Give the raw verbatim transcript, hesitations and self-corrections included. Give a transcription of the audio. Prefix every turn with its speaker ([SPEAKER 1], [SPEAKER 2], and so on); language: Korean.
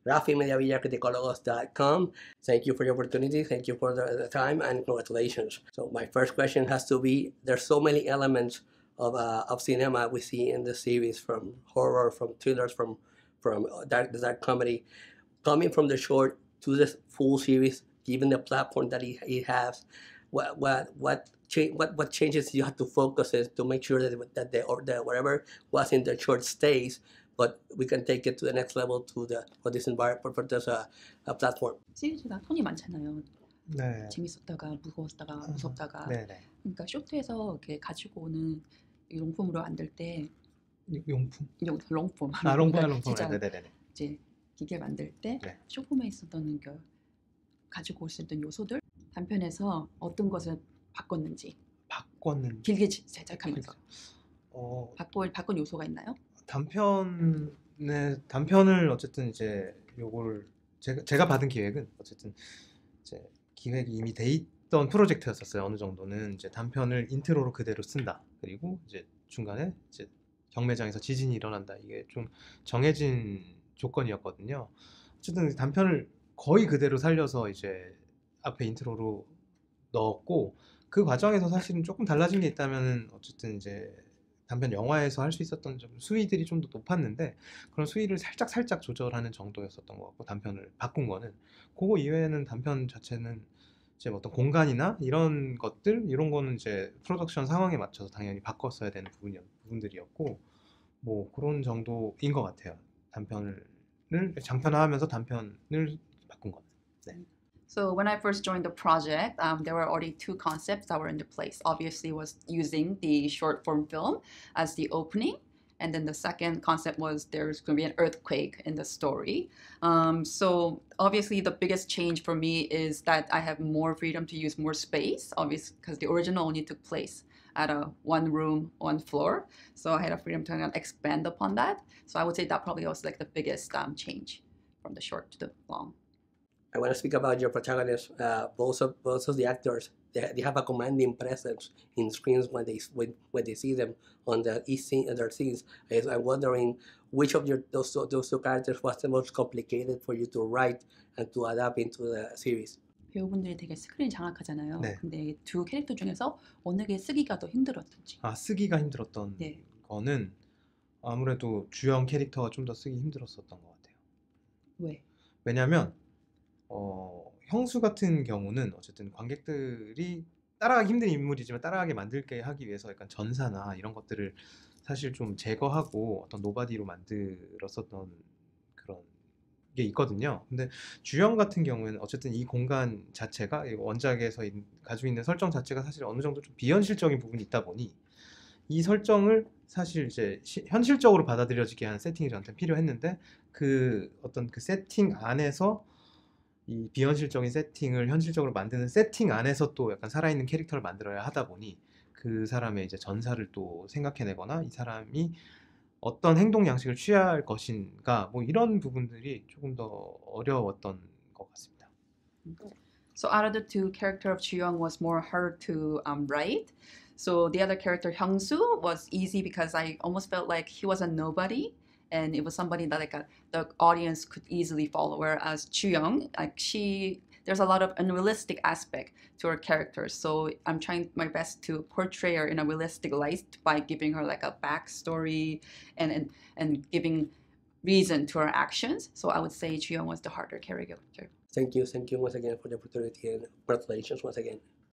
[SPEAKER 1] Rafi Media Villa Criticólogos dot com. Thank you for the opportunity. Thank you for the, the time, and congratulations. So my first question has to be: there's so many elements of uh, of cinema we see in the series, from horror, from thrillers, from from dark, dark comedy, coming from the short to the full series, given the platform that it, it has. What what what cha- what what changes you have to focus is to make sure that that the or the whatever was in the short stays, but we can take it to the next level to the for this environment for this uh, uh, platform.
[SPEAKER 2] 시리즈가 톤이 많잖아요.
[SPEAKER 3] 네.
[SPEAKER 2] 재밌었다가 무거웠다가
[SPEAKER 3] 아,
[SPEAKER 2] 무섭다가.
[SPEAKER 3] 네네.
[SPEAKER 2] 그러니까 쇼트에서 이렇게 가지고 오는 용품으로 만들 때
[SPEAKER 3] 용품?
[SPEAKER 2] 용, 롱폼.
[SPEAKER 3] 아, 롱폼,
[SPEAKER 2] 그러니까
[SPEAKER 3] 롱폼.
[SPEAKER 2] 진짜
[SPEAKER 3] 네네네.
[SPEAKER 2] 이제 기계 만들 때
[SPEAKER 3] 네.
[SPEAKER 2] 쇼폼에 있었던 그 가지고 올 수 있던 요소들 단편에서 어떤 것을 바꿨는지
[SPEAKER 3] 바꿨는
[SPEAKER 2] 길게 지- 제작하면서
[SPEAKER 3] 어,
[SPEAKER 2] 바꿔 바꾼 요소가 있나요?
[SPEAKER 3] 단편의 단편을 어쨌든 이제 요걸 제가 제가 받은 기획은 어쨌든 이제 기획이 이미 돼 있던 프로젝트였었어요. 어느 정도는 이제 단편을 인트로로 그대로 쓴다. 그리고 이제 중간에 이제 경매장에서 지진이 일어난다. 이게 좀 정해진 조건이었거든요. 어쨌든 단편을 거의 그대로 살려서 이제 앞에 인트로로 넣었고, 그 과정에서 사실은 조금 달라진 게 있다면은 어쨌든 이제 단편 영화에서 할 수 있었던 좀 수위들이 좀 더 높았는데, 그런 수위를 살짝 살짝 조절하는 정도였었던 것 같고, 단편을 바꾼 거는 그거 이외에는 단편 자체는 이제 어떤 공간이나 이런 것들 이런 거는 이제 프로덕션 상황에 맞춰서 당연히 바꿨어야 되는 부분이 부분들이었고, 뭐 그런 정도인 것 같아요. 단편을 장편화하면서 단편을 바꾼 건. 네.
[SPEAKER 2] So when I first joined the project, um, there were already two concepts that were in the place. Obviously, was using the short form film as the opening, and then the second concept was there's going to be an earthquake in the story. Um, so obviously, the biggest change for me is that I have more freedom to use more space. Obviously, because the original only took place at a one room, one floor. So I had a freedom to kind of expand upon that. So I would say that probably was like the biggest um, change from the short to the long.
[SPEAKER 1] I want to speak about your protagonists. Uh, both of both of the actors, they, they have a commanding presence in screens when they when, when they see them on the each scene their scenes. I- I'm wondering which of your those two- those two characters was the most complicated for you to write and to adapt into the series.
[SPEAKER 2] 배우분들이 되게 스크린 장악하잖아요.
[SPEAKER 3] 네.
[SPEAKER 2] 근데 두 캐릭터 중에서 어느 게 쓰기가 더 힘들었던지.
[SPEAKER 3] 아, 쓰기가 힘들었던
[SPEAKER 2] 네.
[SPEAKER 3] 거는 아무래도 주연 캐릭터가 좀 더 쓰기 힘들었었던 것 같아요.
[SPEAKER 2] 왜?
[SPEAKER 3] 왜냐면 어, 형수 같은 경우는 어쨌든 관객들이 따라가기 힘든 인물이지만 따라가게 만들게 하기 위해서 약간 전사나 이런 것들을 사실 좀 제거하고 어떤 노바디로 만들었었던 그런 게 있거든요. 근데 주연 같은 경우에는 어쨌든 이 공간 자체가 이 원작에서 인- 가지고 있는 설정 자체가 사실 어느 정도 좀 비현실적인 부분이 있다 보니 이 설정을 사실 이제 시- 현실적으로 받아들여지게 하는 세팅이 저한테 필요했는데, 그 어떤 그 세팅 안에서 이 비현실적인 세팅을 현실적으로 만드는 세팅 안에서 또 약간 살아있는 캐릭터를 만들어야 하다 보니 그 사람의 이제 전사를 또 생각해내거나 이 사람이 어떤 행동 양식을 취해야 할 것인가, 뭐 이런 부분들이 조금 더 어려웠던 것 같습니다.
[SPEAKER 2] So out of the two, character of Chuyoung was more hard to um, write. So the other character Hyung-soo was easy because I almost felt like he was a nobody, and it was somebody that like a, the audience could easily follow. Whereas Chuyoung, like she, there's a lot of unrealistic aspect to her character. So I'm trying my best to portray her in a realistic light by giving her like a backstory and and, and giving reason to her actions. So I would say Chuyoung was the harder character.
[SPEAKER 1] Thank you, thank you once again for the opportunity, and congratulations once again.